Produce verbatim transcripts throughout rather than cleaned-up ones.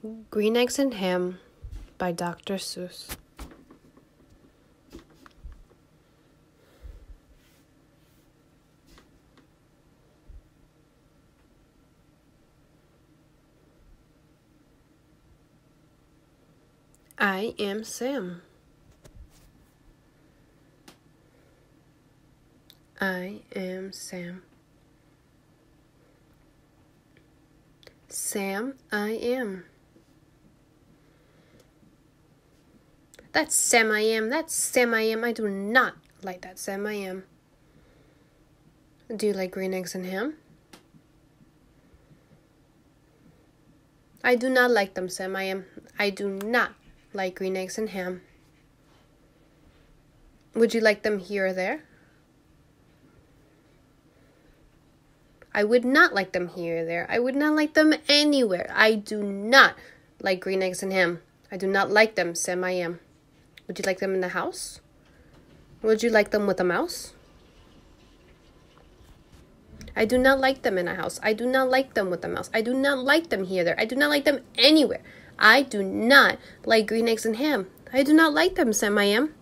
Green Eggs and Ham by Doctor Seuss. I am Sam. I am Sam. Sam, I am. That's Sam I am. That's Sam I am. I do not like that Sam I am. Do you like green eggs and ham? I do not like them, Sam I am. I do not like green eggs and ham. Would you like them here or there? I would not like them here or there. I would not like them anywhere. I do not like green eggs and ham. I do not like them, Sam I am. Would you like them in the house? Would you like them with a mouse? I do not like them in a house. I do not like them with a mouse. I do not like them here or there. I do not like them anywhere. I do not like green eggs and ham. I do not like them, Sam I am.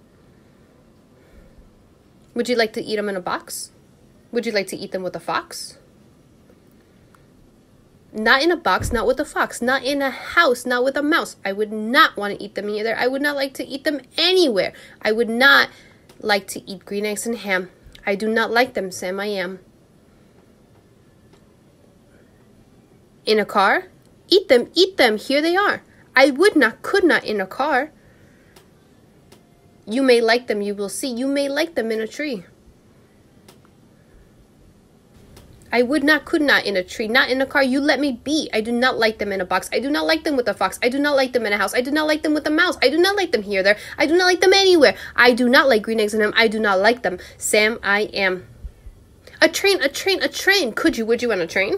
Would you like to eat them in a box? Would you like to eat them with a fox? Not in a box, not with a fox, not in a house, not with a mouse. I would not want to eat them either. I would not like to eat them anywhere. I would not like to eat green eggs and ham. I do not like them, Sam I am. In a car? Eat them, eat them, here they are. I would not, could not in a car. You may like them, you will see. You may like them in a tree. I would not, could not in a tree, not in a car. You let me be. I do not like them in a box. I do not like them with a fox. I do not like them in a house. I do not like them with a mouse. I do not like them here, there. I do not like them anywhere. I do not like green eggs and ham. I do not like them. Sam, I am. A train, a train, a train. Could you, would you on a train?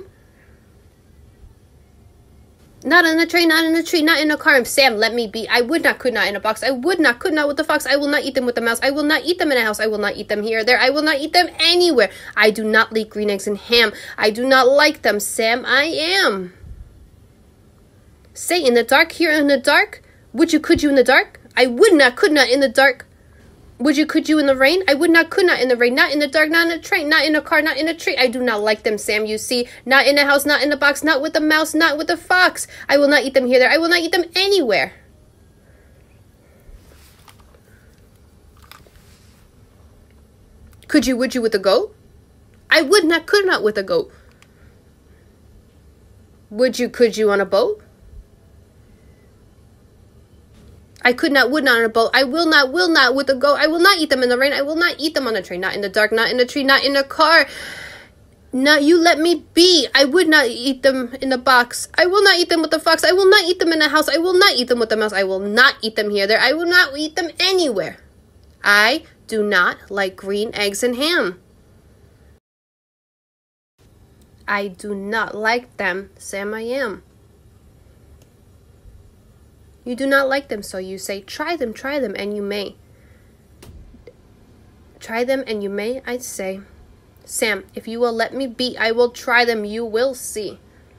Not on a train, not in a tree, not in a car. Sam, let me be. I would not, could not in a box. I would not, could not with the fox. I will not eat them with the mouse. I will not eat them in a house. I will not eat them here or there. I will not eat them anywhere. I do not like green eggs and ham. I do not like them. Sam, I am. Say, in the dark, here in the dark. Would you, could you in the dark? I would not, could not in the dark. Would you, could you in the rain? I would not, could not in the rain. Not in the dark, not in a train, not in a car, not in a tree. I do not like them, Sam, you see. Not in a house, not in a box, not with a mouse, not with a fox. I will not eat them here, there. I will not eat them anywhere. Could you, would you with a goat? I would not, could not with a goat. Would you, could you on a boat? I could not, would not on a boat. I will not, will not with a goat. I will not eat them in the rain. I will not eat them on a train. Not in the dark, not in a tree, not in a car. No, you let me be. I would not eat them in a box. I will not eat them with a fox. I will not eat them in a house. I will not eat them with a mouse. I will not eat them here, there. I will not eat them anywhere. I do not like green eggs and ham. I do not like them, Sam I am. You do not like them, so you say, try them, try them, and you may. Try them, and you may, I say. Sam, if you will let me be, I will try them, you will see.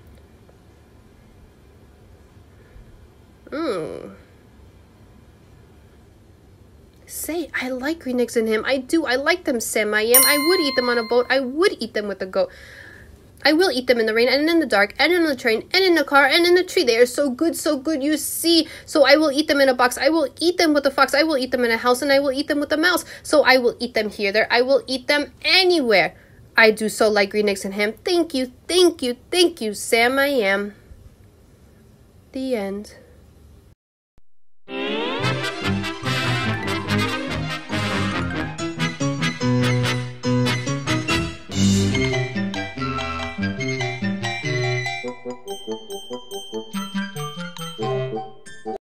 Mmm. Say, I like green eggs and ham. I do, I like them, Sam, I am. I would eat them on a boat. I would eat them with a goat. I will eat them in the rain and in the dark and in the train and in the car and in the tree. They are so good, so good, you see. So I will eat them in a box. I will eat them with a fox. I will eat them in a house and I will eat them with a mouse. So I will eat them here, there. I will eat them anywhere. I do so like green eggs and ham. Thank you, thank you, thank you, Sam I am. The end.